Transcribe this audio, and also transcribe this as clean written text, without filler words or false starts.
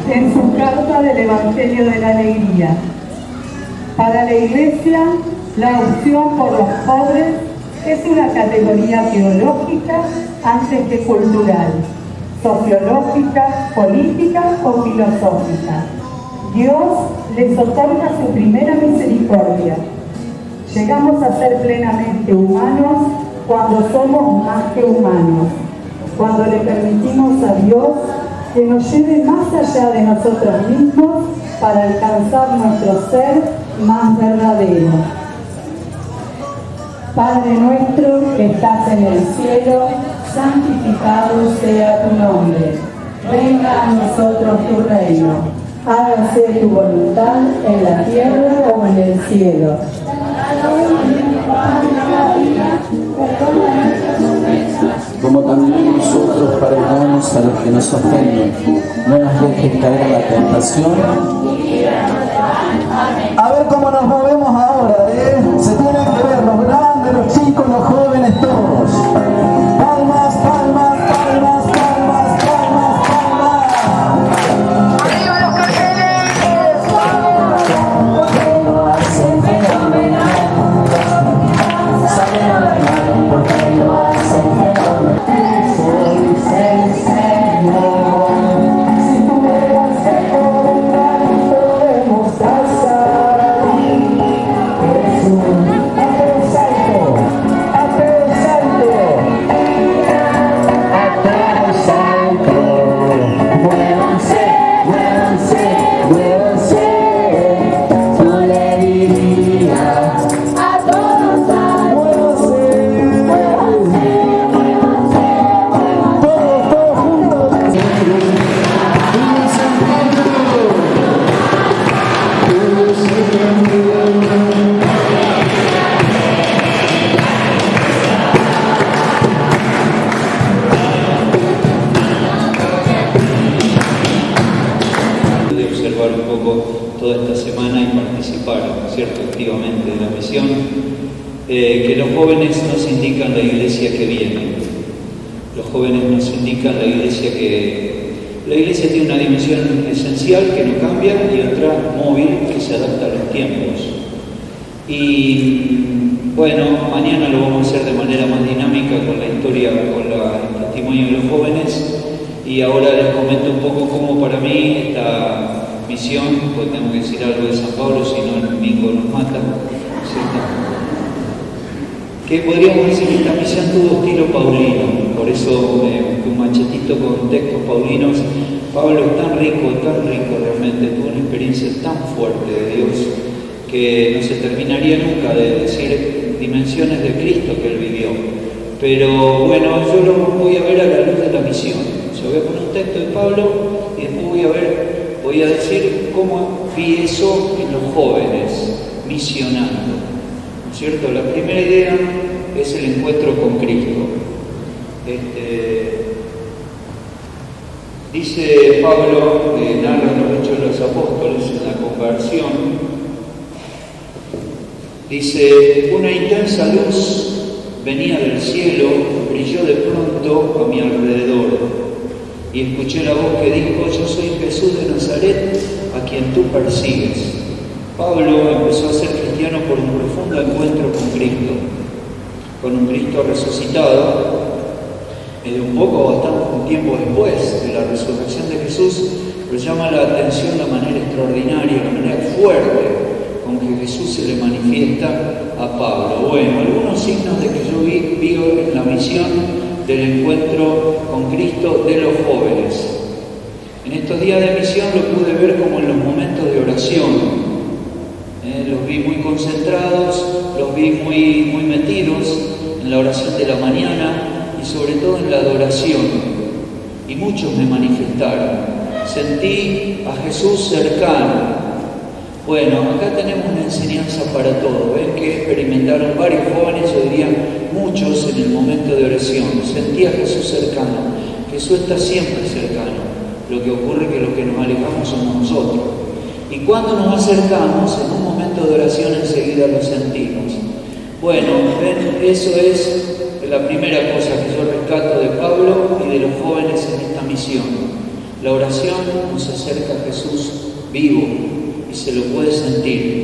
en su carta del Evangelio de la Alegría. Para la Iglesia, la opción por los pobres es una categoría teológica antes que cultural, sociológica, política o filosófica. Dios les otorga su primera misericordia. Llegamos a ser plenamente humanos cuando somos más que humanos, cuando le permitimos a Dios que nos lleve más allá de nosotros mismos para alcanzar nuestro ser más verdadero. Padre nuestro que estás en el cielo, santificado sea tu nombre. Venga a nosotros tu reino. Hágase tu voluntad en la tierra como en el cielo. Como también nosotros perdonamos a los que nos ofenden. No nos dejes caer en la tentación. A ver cómo nos movemos ahora, Se tienen que ver los grandes, los chicos, los jóvenes, todos. Palmas, palmas, palmas, palmas, palmas, palmas. ¡Arriba los carteles! Porque lo hacen fenomenal. Porque lo hacen fenomenal. Soy el Señor. Si tú me das el control, podemos pasar a ti. Jesús, hazte un salto, hazte un salto, hazte un salto. Muévanse, muévanse, muévanse. Yo le diría a todos, muévanse, muévanse, muévanse, muévanse. Todos juntos. De observar un poco toda esta semana y participar, ¿cierto?, activamente de la misión, que los jóvenes nos indican la iglesia que viene. Los jóvenes nos indican la iglesia que... La iglesia tiene una dimensión esencial que no cambia y otra móvil que se adapta a los tiempos. Y bueno, mañana lo vamos a hacer de manera más dinámica con la historia, con el testimonio de los jóvenes. Y ahora les comento un poco cómo para mí esta misión, pues tengo que decir algo de San Pablo, si no el domingo nos mata, ¿cierto? Que podríamos decir que esta misión tuvo estilo paulino, por eso un machetito con textos paulinos. Pablo es tan rico realmente, tuvo una experiencia tan fuerte de Dios que no se terminaría nunca de decir dimensiones de Cristo que él vivió. Pero bueno, yo lo voy a ver a la luz de la misión. Yo voy a poner un texto de Pablo y después voy a decir cómo vi eso en los jóvenes, misionando. ¿No es cierto? La primera idea es el encuentro con Cristo. Dice Pablo, que narra los Hechos de los Apóstoles en la conversión, dice: una intensa luz venía del cielo, brilló de pronto a mi alrededor. Y escuché la voz que dijo: yo soy Jesús de Nazaret, a quien tú persigues. Pablo empezó a ser cristiano por un profundo encuentro con Cristo, con un Cristo resucitado, un tiempo después de la resurrección de Jesús, pero llama la atención la manera extraordinaria, la manera fuerte con que Jesús se le manifiesta a Pablo. Bueno, algunos signos de que yo vi en la misión del encuentro con Cristo de los jóvenes. En estos días de misión lo pude ver como en los momentos de oración. Los vi muy concentrados, los vi muy metidos en la oración de la mañana y sobre todo en la adoración. Y muchos me manifestaron. Sentí a Jesús cercano. Bueno, acá tenemos una enseñanza para todos. Ven que experimentaron varios jóvenes, yo diría muchos, en el momento de oración. Sentí a Jesús cercano. Jesús está siempre cercano. Lo que ocurre es que los que nos alejamos somos nosotros. Y cuando nos acercamos, en un momento de oración enseguida lo sentimos. Bueno, ven, eso es la primera cosa que yo rescato de Pablo y de los jóvenes en esta misión. La oración nos acerca a Jesús vivo y se lo puede sentir.